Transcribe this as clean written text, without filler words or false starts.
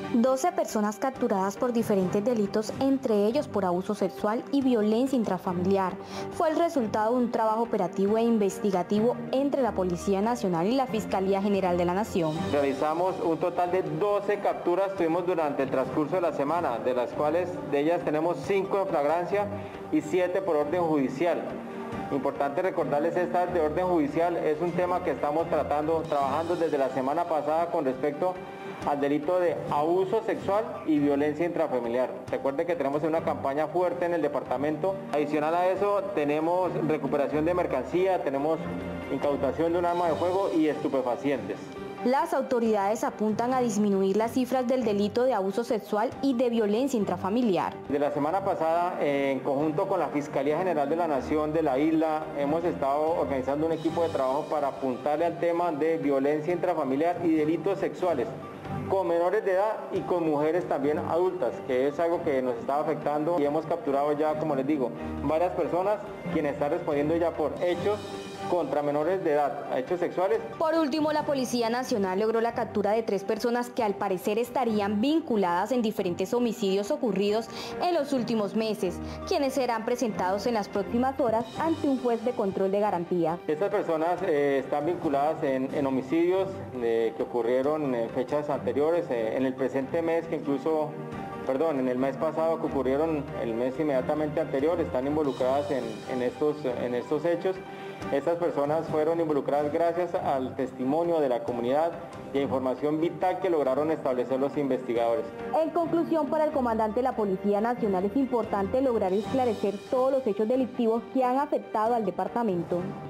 12 personas capturadas por diferentes delitos, entre ellos por abuso sexual y violencia intrafamiliar. Fue el resultado de un trabajo operativo e investigativo entre la Policía Nacional y la Fiscalía General de la Nación. Realizamos un total de 12 capturas, tuvimos durante el transcurso de la semana, de las cuales de ellas tenemos 5 en flagrancia y 7 por orden judicial. Importante recordarles, esta de orden judicial es un tema que estamos trabajando desde la semana pasada con respecto al delito de abuso sexual y violencia intrafamiliar. Recuerden que tenemos una campaña fuerte en el departamento. Adicional a eso, tenemos recuperación de mercancía, tenemos incautación de un arma de fuego y estupefacientes. Las autoridades apuntan a disminuir las cifras del delito de abuso sexual y de violencia intrafamiliar. De la semana pasada, en conjunto con la Fiscalía General de la Nación de la isla, hemos estado organizando un equipo de trabajo para apuntarle al tema de violencia intrafamiliar y delitos sexuales con menores de edad y con mujeres también adultas, que es algo que nos está afectando, y hemos capturado ya, como les digo, varias personas quienes están respondiendo ya por hechos contra menores de edad, hechos sexuales. Por último, la Policía Nacional logró la captura de 3 personas que al parecer estarían vinculadas en diferentes homicidios ocurridos en los últimos meses, quienes serán presentados en las próximas horas ante un juez de control de garantía. Estas personas están vinculadas en homicidios que ocurrieron en fechas anteriores, en el presente mes, en el mes pasado, que ocurrieron el mes inmediatamente anterior, están involucradas en estos hechos. Estas personas fueron involucradas gracias al testimonio de la comunidad y a información vital que lograron establecer los investigadores. En conclusión, para el comandante de la Policía Nacional es importante lograr esclarecer todos los hechos delictivos que han afectado al departamento.